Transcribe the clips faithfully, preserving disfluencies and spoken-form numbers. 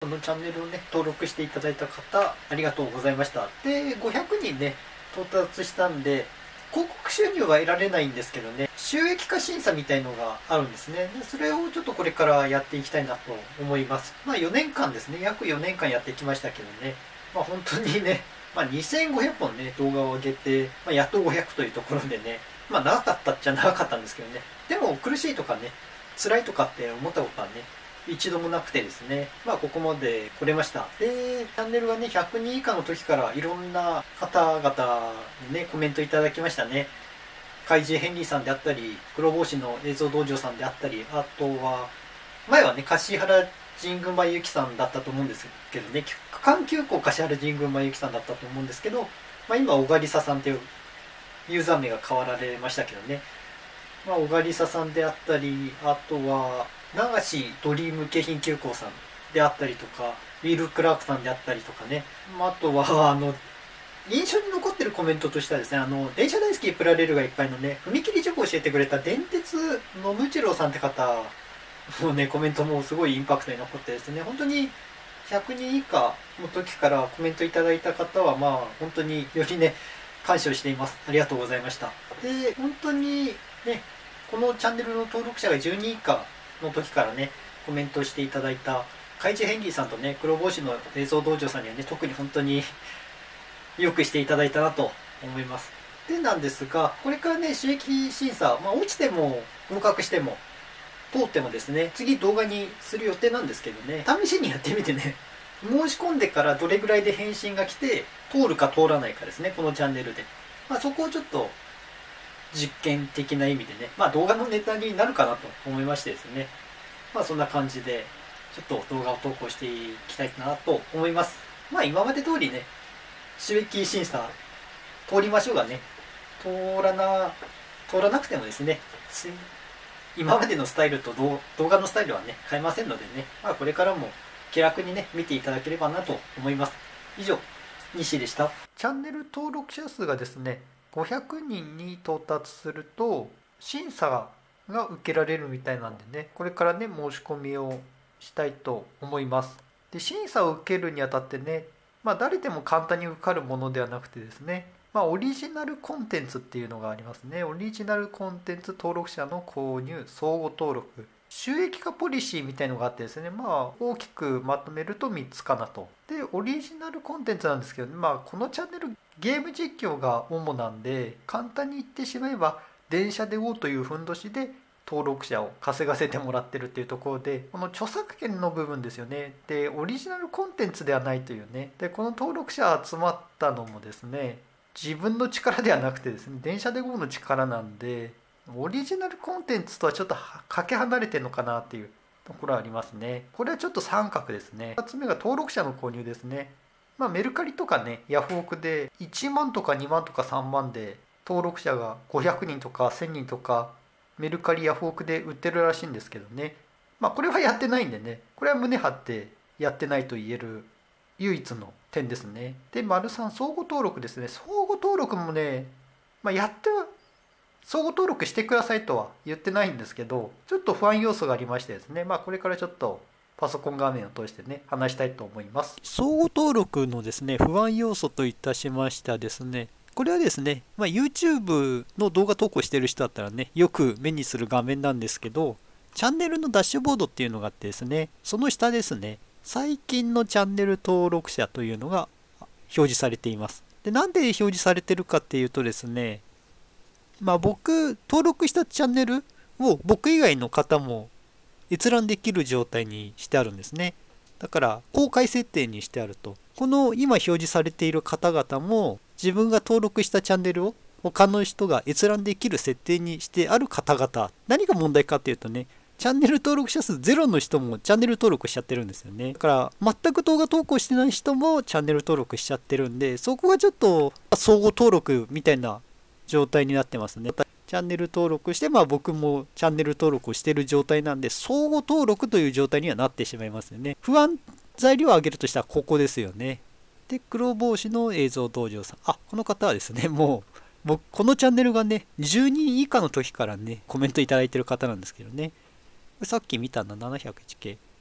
このチャンネルをね、登録していただいた方、ありがとうございました。で、ごひゃくにんね、到達したんで、広告収入は得られないんですけどね、収益化審査みたいのがあるんですね。でそれをちょっとこれからやっていきたいなと思います。まあよねんかんですね、約よねんかんやってきましたけどね、まあ本当にね、まあ、にせんごひゃっぽんね、動画を上げて、まあ、やっとごひゃくというところでね、まあ長かったっちゃ長かったんですけどね、でも苦しいとかね、辛いとかって思ったことはね、一度もなくてですね、まあここまで来れました。で、チャンネルはね、ひゃくにん以下の時からいろんな方々にね、コメントいただきましたね。怪獣ヘンリーさんであったり、黒帽子の映像道場さんであったり、あとは、前はね、橿原神宮前ゆきさんだったと思うんですけどね、区間急行橿原神宮前ゆきさんだったと思うんですけど、まあ今、小賀梨沙さんというユーザー名が変わられましたけどね、まあ、小賀梨沙さんであったり、あとは、流しドリーム京浜急行さんであったりとか、ウィル・クラークさんであったりとかね、あとは、あの、印象に残ってるコメントとしてはですね、あの、電車大好きプラレールがいっぱいのね、踏切事故を教えてくれた電鉄のむちろうさんって方のね、コメントもすごいインパクトに残ってですね、本当にひゃくにん以下の時からコメントいただいた方は、まあ、本当によりね、感謝をしています。ありがとうございました。で、本当にね、このチャンネルの登録者がじゅうにん以下の時からね、コメントしていただいた、怪獣ヘンリーさんとね、黒帽子の映像道場さんにはね、特に本当によくしていただいたなと思います。でなんですが、これからね、収益審査、まあ、落ちても合格しても、通ってもですね、次動画にする予定なんですけどね、試しにやってみてね、申し込んでからどれぐらいで返信が来て、通るか通らないかですね、このチャンネルで。まあ、そこをちょっと、実験的な意味でね、まあ動画のネタになるかなと思いましてですね、まあそんな感じで、ちょっと動画を投稿していきたいなと思います。まあ今まで通りね、収益審査通りましょうがね、通らな、通らなくてもですね、今までのスタイルと動画のスタイルはね、変えませんのでね、まあこれからも気楽にね、見ていただければなと思います。以上、西でした。チャンネル登録者数がですね、ごひゃくにんに到達すると審査が受けられるみたいなんでね、これからね申し込みをしたいと思います。で審査を受けるにあたってね、まあ誰でも簡単に受かるものではなくてですね、まあオリジナルコンテンツっていうのがありますね。オリジナルコンテンツ登録者の購入相互登録、収益化ポリシーみたいのがあってですね、まあ大きくまとめるとみっつかなと。でオリジナルコンテンツなんですけど、ね、まあこのチャンネルゲーム実況が主なんで、簡単に言ってしまえば電車で ゴー というふんどしで登録者を稼がせてもらってるっていうところで、この著作権の部分ですよね。でオリジナルコンテンツではないというね。でこの登録者集まったのもですね、自分の力ではなくてですね、電車で ゴー の力なんで、オリジナルコンテンツとはちょっとかけ離れてるのかなっていうところはありますね。これはちょっと三角ですね。ふたつめが登録者の購入ですね。まあメルカリとかね、ヤフオクでいちまんとかにまんとかさんまんで登録者がごひゃくにんとかせんにんとかメルカリヤフオクで売ってるらしいんですけどね。まあこれはやってないんでね、これは胸張ってやってないと言える唯一の点ですね。で、丸さん、相互登録ですね。相互登録もね、まあ、やっては、相互登録してくださいとは言ってないんですけど、ちょっと不安要素がありましてですね、まあこれからちょっとパソコン画面を通してね、話したいと思います。相互登録のですね、不安要素といたしましたですね、これはですね、まあ、YouTube の動画投稿してる人だったらね、よく目にする画面なんですけど、チャンネルのダッシュボードっていうのがあってですね、その下ですね、最近のチャンネル登録者というのが表示されています。で、なんで表示されてるかっていうとですね、まあ僕、登録したチャンネルを僕以外の方も閲覧できる状態にしてあるんですね。だから公開設定にしてあると。この今表示されている方々も自分が登録したチャンネルを他の人が閲覧できる設定にしてある方々。何が問題かっていうとね、チャンネル登録者数ゼロの人もチャンネル登録しちゃってるんですよね。だから全く動画投稿してない人もチャンネル登録しちゃってるんで、そこがちょっと相互登録みたいな状態になってますね。チャンネル登録して、まあ僕もチャンネル登録をしてる状態なんで、相互登録という状態にはなってしまいますよね。不安材料を挙げるとしたらここですよね。で、黒帽子の映像道場さん。あ、この方はですね、もう僕このチャンネルがね、じゅうにん以下の時からね、コメントいただいてる方なんですけどね。さっき見たの ななひゃくいちケー。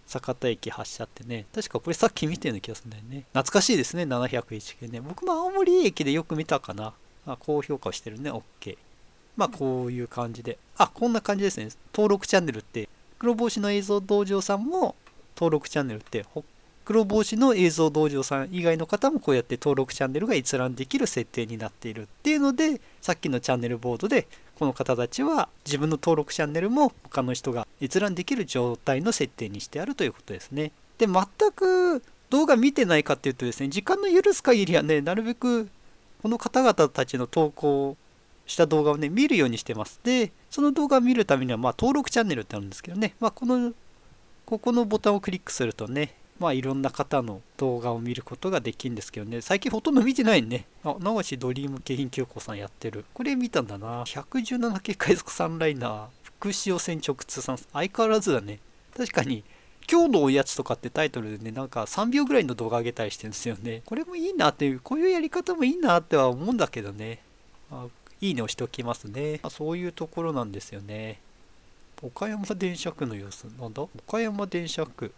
酒田駅発車ってね、確かこれさっき見てるような気がするんだよね。懐かしいですね、ななひゃくいち系ね。僕も青森駅でよく見たかな。あ、高評価をしてるね、OK。まあこういう感じで。あ、こんな感じですね。登録チャンネルって、黒帽子の映像道場さんも登録チャンネルって、黒帽子の映像道場さん以外の方もこうやって登録チャンネルが閲覧できる設定になっているっていうので、さっきのチャンネルボードでこの方たちは自分の登録チャンネルも他の人が閲覧できる状態の設定にしてあるということですね。で、全く動画見てないかっていうとですね、時間の許す限りはね、なるべくこの方々たちの投稿した動画をね、見るようにしてます。で、その動画を見るためには、まあ登録チャンネルってあるんですけどね、まあこの、ここのボタンをクリックするとね、まあいろんな方の動画を見ることができるんですけどね、最近ほとんど見てないね。あ、流しドリーム京浜急行さんやってる。これ見たんだな。ひゃくじゅうなな系海賊さんライナー、福塩線直通さん、相変わらずだね。確かに、今日のおやつとかってタイトルでね、なんかさんびょうぐらいの動画上げたりしてるんですよね。これもいいなっていう、こういうやり方もいいなっては思うんだけどね。あ、いいねをしておきますね。まあ、そういうところなんですよね。岡山電車区の様子。なんだ岡山電車区。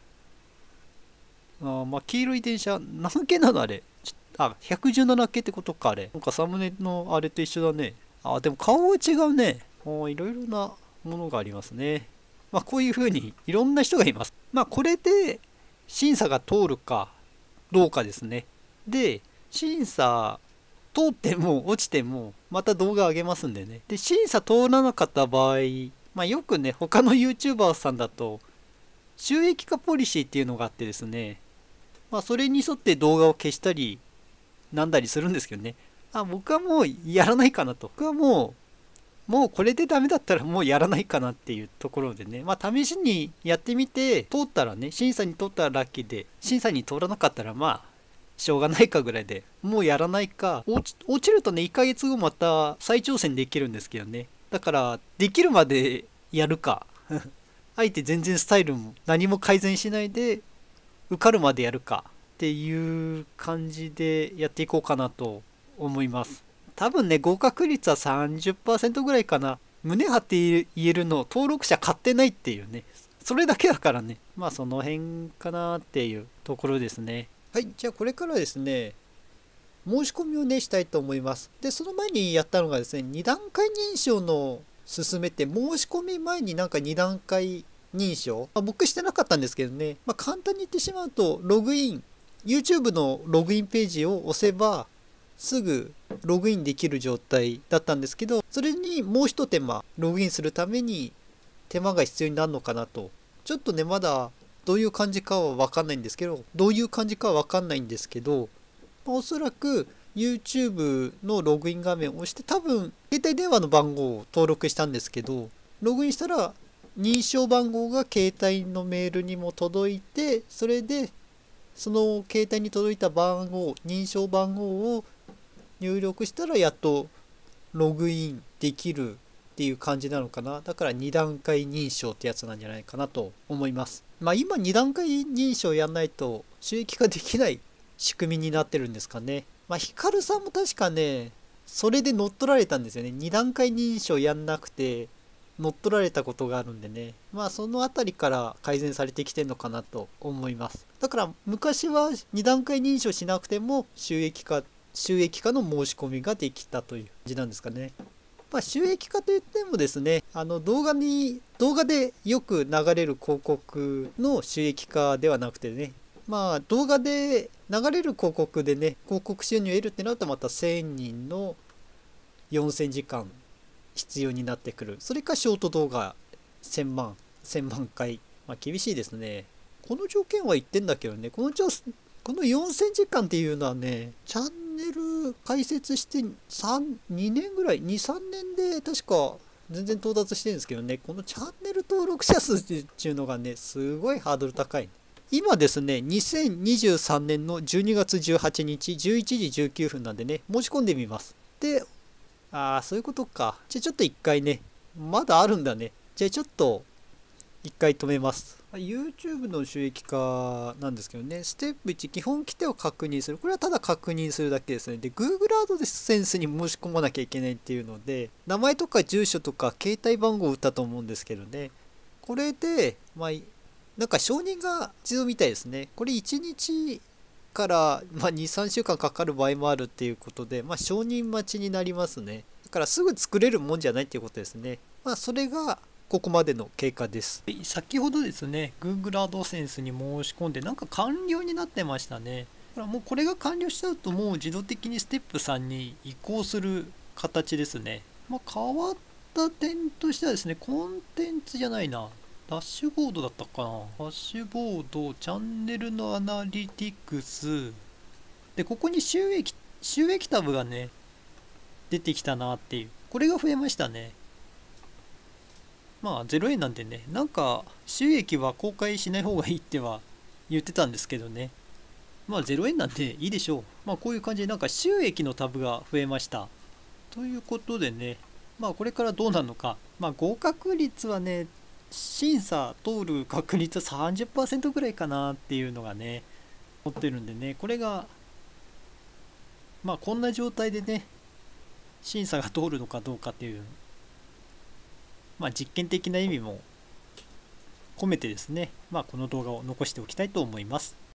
あ、まあ、黄色い電車、何系なのあれ。あ、ひゃくじゅうなな系ってことか、あれ。なんかサムネのあれと一緒だね。あ、でも顔は違うね。もういろいろなものがありますね。まあ、こういうふうにいろんな人がいます。まあ、これで審査が通るかどうかですね。で、審査通っても落ちてもまた動画上げますんでね。で、審査通らなかった場合、まあ、よくね、他の YouTuber さんだと収益化ポリシーっていうのがあってですね、まあ、それに沿って動画を消したりなんだりするんですけどね。あ、僕はもうやらないかなと。僕はもう、もうこれでダメだったらもうやらないかなっていうところでね。まあ試しにやってみて、通ったらね、審査に通ったらラッキーで、審査に通らなかったらまあ、しょうがないかぐらいで、もうやらないか、落ち、落ちるとね、いっかげつごまた再挑戦できるんですけどね。だから、できるまでやるか。あえて全然スタイルも何も改善しないで、受かるまでやるかっていう感じでやっていこうかなと思います。多分ね、合格率は さんじゅっパーセント ぐらいかな。胸張って言えるの、登録者買ってないっていうね。それだけだからね。まあその辺かなっていうところですね。はい、じゃあこれからですね、申し込みをね、したいと思います。で、その前にやったのがですね、に段階認証の進めて、申し込み前になんかに段階認証、まあ、僕してなかったんですけどね、まあ、簡単に言ってしまうと、ログイン、YouTube のログインページを押せば、すぐログインできる状態だったんですけど、それにもう一手間、ログインするために手間が必要になるのかなと。ちょっとね、まだどういう感じかはわかんないんですけど、どういう感じかはわかんないんですけど、おそらく YouTube のログイン画面を押して、多分携帯電話の番号を登録したんですけど、ログインしたら認証番号が携帯のメールにも届いて、それでその携帯に届いた番号、認証番号を入力したらやっとログインできるっていう感じなのかな。だからに段階認証ってやつなんじゃないかなと思います。まあ今に段階認証やんないと収益化できない仕組みになってるんですかね。まあヒカルさんも確かね、それで乗っ取られたんですよね。に段階認証やんなくて乗っ取られたことがあるんでね。まあそのあたりから改善されてきてるのかなと思います。だから昔はに段階認証しなくても収益化収益化の申し込みができたという感じなんですかね。まあ、収益化といってもですね、あの動画に動画でよく流れる広告の収益化ではなくてね、まあ動画で流れる広告でね、広告収入を得るってなるとまたせんにんのよんせんじかん必要になってくる。それかショート動画せんまん、せんまん回。まあ厳しいですね。この条件は言ってんだけどね、この条このよんせんじかんっていうのはね、チャンネル開設してさん、にねんぐらい、に、さんねんで確か全然到達してるんですけどね、このチャンネル登録者数っていうのがね、すごいハードル高い。今ですね、にせんにじゅうさんねんのじゅうにがつじゅうはちにちじゅういちじじゅうきゅうふんなんでね、申し込んでみます。で、ああ、そういうことか。じゃあちょっと一回ね、まだあるんだね。じゃあちょっと一回止めます。YouTube の収益化なんですけどね、ステップいち、基本規定を確認する。これはただ確認するだけですね。で、Google AdSense に申し込まなきゃいけないっていうので、名前とか住所とか携帯番号を打ったと思うんですけどね、これで、まあ、 なんか承認が必要みたいですね。これいちにちから、まあ、にさんしゅうかんかかる場合もあるっていうことで、まあ、承認待ちになりますね。だからすぐ作れるもんじゃないっていうことですね。まあ、それがここまでの経過です。先ほどですね、Google AdSense に申し込んで、なんか完了になってましたね。だからもうこれが完了しちゃうと、もう自動的にステップさんに移行する形ですね。まあ、変わった点としてはですね、コンテンツじゃないな。ダッシュボードだったかな。ダッシュボード、チャンネルのアナリティクス。で、ここに収益、収益タブがね、出てきたなっていう。これが増えましたね。まあ、ゼロえんなんでね、なんか、収益は公開しない方がいいっては言ってたんですけどね。まあ、ゼロえんなんでいいでしょう。まあ、こういう感じで、なんか収益のタブが増えました。ということでね、まあ、これからどうなるのか。まあ、合格率はね、審査通る確率さんじゅっパーセントぐらいかなっていうのがね、持ってるんでね、これが、まあこんな状態でね、審査が通るのかどうかっていう、まあ実験的な意味も込めてですね、まあこの動画を残しておきたいと思います。